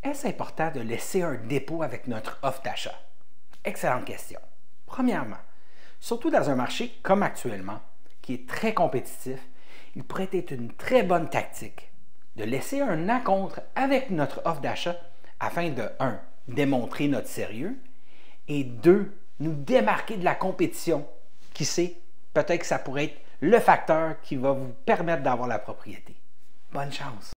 Est-ce important de laisser un dépôt avec notre offre d'achat? Excellente question. Premièrement, surtout dans un marché comme actuellement, qui est très compétitif, il pourrait être une très bonne tactique de laisser un acompte avec notre offre d'achat afin de, 1, démontrer notre sérieux et 2, nous démarquer de la compétition. Qui sait, peut-être que ça pourrait être le facteur qui va vous permettre d'avoir la propriété. Bonne chance!